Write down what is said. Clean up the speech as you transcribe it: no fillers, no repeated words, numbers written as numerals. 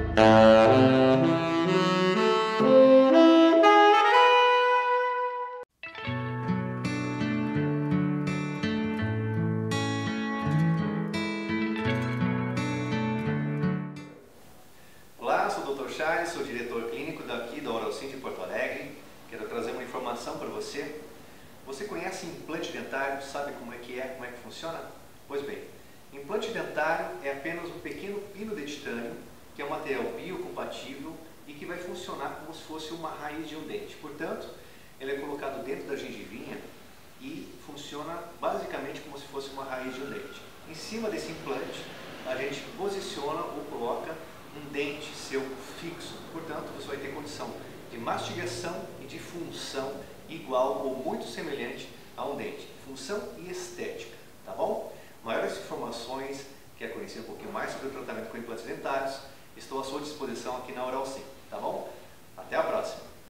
Olá, sou o Dr. Charles, sou diretor clínico daqui da Oralcim de Porto Alegre. Quero trazer uma informação para você. Você conhece implante dentário? Sabe como é que funciona? Pois bem, implante dentário é apenas um pequeno pino de titânio, que é um material biocompatível e que vai funcionar como se fosse uma raiz de um dente. Portanto, ele é colocado dentro da gengivinha e funciona basicamente como se fosse uma raiz de um dente. Em cima desse implante, a gente posiciona ou coloca um dente seu fixo. Portanto, você vai ter condição de mastigação e de função igual ou muito semelhante a um dente. Função e estética, tá bom? Maiores informações, quer conhecer um pouquinho mais sobre o tratamento com implantes dentários, estou à sua disposição aqui na Oralcim, tá bom?